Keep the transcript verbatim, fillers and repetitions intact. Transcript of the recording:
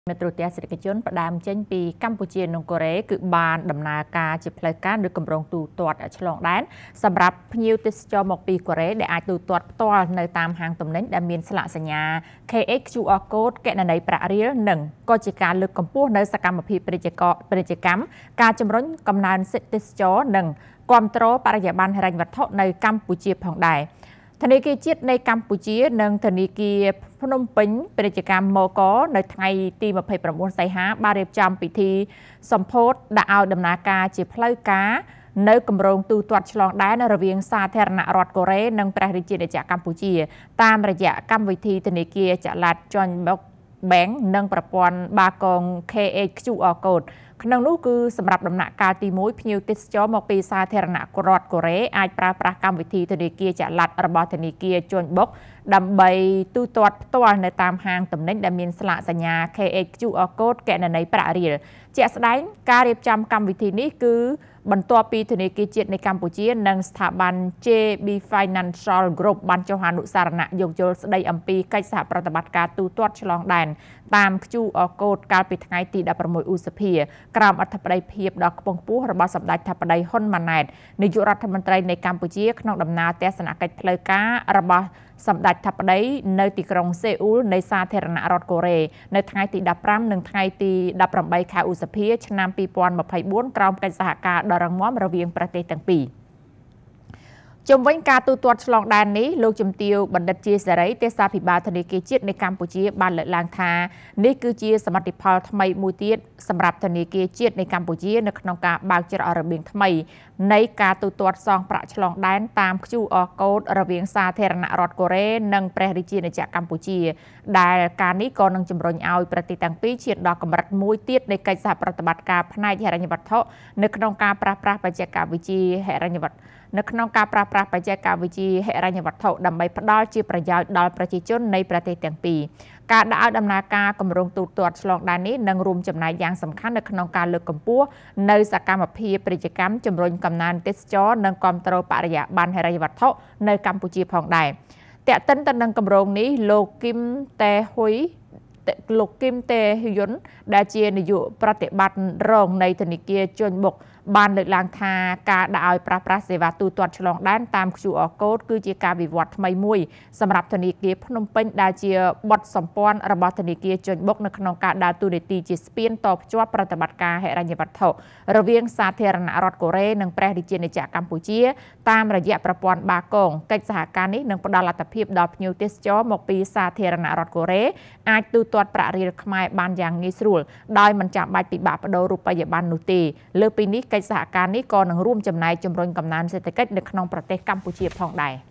មេត្រួតទេសនិកជនផ្ដើមចេញពីកម្ពុជានិងកូរ៉េគឺបានដំណើរការជាផ្លូវការឬគម្រោងទូទាត់ឆ្លងដែនសម្រាប់ភ្ញៀវទេសចរមកពីកូរ៉េដែលអាចទូទាត់ផ្ទាល់នៅតាមហាងទំនិញដែលមានស្លាកសញ្ញា K X Q R Code គណនីប្រាក់រៀលនិងក៏ជាការលើកកម្ពស់នៅសកម្មភាពពាណិជ្ជកម្មការជំរុញកំណើនសិទ្ធិទេសចរនិងគ្រប់គ្រងបរិយាបន្នហិរញ្ញវត្ថុនៅកម្ពុជាផងដែរធនាគារជាតិនៃកម្ពុជានិងធនាគារភ្នំពេញពាណិជ្ជកម្ម មកនៅថ្ងៃទីម្ភៃប្រាំបួនសីហាបានរៀបចំពិធីសម្ពោធដាក់ឲ្យដំណើរការជាផ្លូវការនៅគម្រោងទូទាត់ឆ្លងដែនរវាងសាធារណរដ្ឋកូរ៉េនិងព្រះរាជាណាចក្រកម្ពុជាតាមរយៈកម្មវិធីធនាគារចល័ត Joint Bank និងប្រព័ន្ធបាគង K X Q R Code ក្នុងនោះគឺសម្រាប់ដំណាក់កាលទីមួយភ្ញៀវទេសចរមកពីសាធារណរដ្ឋកូរ៉េអាចប្រើប្រាស់កម្មវិធីធនាគារចល័តរបស់ធនាគារ Joint Bank ដើម្បីទូទាត់ផ្ទាល់នៅតាមហាងទំនិញដែលមានស្លាកសញ្ញា K X Q R Code គណនីប្រាក់រៀលជាក់ស្ដែងការរៀបចំកម្មវិធីនេះគឺបន្ទាប់ពីធនាគារជាតិនៃកម្ពុជានិងស្ថាប័ន J B Financial Group បានចុះអនុសារណៈយោគយល់ស្ដីអំពីកិច្ចសហប្រតិបត្តិការទូទាត់ឆ្លងដែនតាម Q R Code កាលពីថ្ងៃទីដប់ប្រាំមួយឧសភាក្រោមអធិបតីភាពដ៏ខ្ពង់ខ្ពស់របស់សម្ដេចអធិបតីហ៊ុនម៉ាណែតនាយករដ្ឋមន្ត្រីនៃកម្ពុជាក្នុងដំណើរទស្សនកិច្ចផ្លូវការរបស់សម្ដេចអធិបតីនៅទីក្រុងសេអ៊ូលនៃសាធារណរដ្ឋកូរ៉េនៅថ្ងៃទីដប់ប្រាំនិងថ្ងៃទីដប់ប្រាំបីខែឧសភាឆ្នាំពីរពាន់ម្ភៃបួនក្រោមកិច្ចសហការដ៏រឹងមាំរវាងប្រទេសទាំងពីរជុំវិញការទូទាត់ឆ្លងដែននេះលោកជំទាវបណ្ឌិតជាសេរីទេសាភិបាលធនាគារជាតិនៃកម្ពុជាបានលើកឡើងថានេះគឺជាសមិទ្ធផលថ្មីមួយទៀតសម្រាប់ធនាគារជាតិនៃកម្ពុជានៅក្នុងការបើកច្រករបៀងថ្មីនៃការទូទាត់សងប្រាក់ឆ្លងដែនតាម Q R Code រវាងសាធារណរដ្ឋកូរ៉េនិងព្រះរាជាណាចក្រកម្ពុជាដែលការនេះក៏នឹងជំរុញឲ្យប្រទេសទាំងពីរឈានដល់កម្រិតមួយទៀតនៃកិច្ចសហប្រតិបត្តិការផ្នែកហិរញ្ញវត្ថុនៅក្នុងការប្រាស្រ័យបច្ចេកវិទ្យាហិរញ្ញវត្ថុនៅក្នុងការប្រើប្រាស់បច្ចេកវិទ្យាហិរញ្ញវត្ថុដើម្បីផ្ដល់ជាប្រយោជន៍ដល់ប្រជាជននៃប្រទេសទាំងពីរការដាក់ឲ្យដំណើរការគម្រោងទូទាត់ឆ្លងដែននេះនឹងរួមចំណែកយ៉ាងសំខាន់នៅក្នុងការលើកកម្ពស់នៅសកម្មភាពពាណិជ្ជកម្មជំរុញកំណើនទេសចរនិងគ្រប់គ្រងបរិយាបន្នហិរញ្ញវត្ថុនៅកម្ពុជាផងដែរតែកតិនទៅនឹងគម្រោងនេះលោកគឹមតេហ៊ុយលោកគឹមតេហ៊យុនដែលជានាយកប្រតិបត្តិរងនៃធនាគារជួញបុកបានលើកឡើងថាការដាក់ឲ្យប្រាស្រ័យសេវាទូទាត់ឆ្លងដែនតាម Q R Code គឺជាការវិវត្តថ្មីមួយសម្រាប់ធនាគារភ្នំពេញដែលជាបទសម្ព័ន្ធរបស់ធនាគារជួញបុកនៅក្នុងការដើរតួនាទីជាស្ពានតភ្ជាប់ប្រតិបត្តិការហិរញ្ញវត្ថុរវាងសាធារណរដ្ឋកូរ៉េនិងព្រះរាជាណាចក្រកម្ពុជាតាមរយៈប្រព័ន្ធបាគងកិច្ចសហការនេះនឹងផ្ដល់លទ្ធភាពដល់ភ្ញៀវទេសចរមកពីសាធារណរដ្ឋកូរ៉េអាចទូទាត់ប្រាក់រៀលខ្មែរបានយ៉ាងងាយស្រួលដោយមិនចាំបាច់ពិបាកប្ដូររូបិយប័ណ្ណនោះទេលើពីនេះកិច្ចសហការនេះក៏នឹងរួមចំណែកជំរុញកំណើនសេដ្ឋកិច្ចនៅក្នុងប្រទេសកម្ពុជាផងដែរ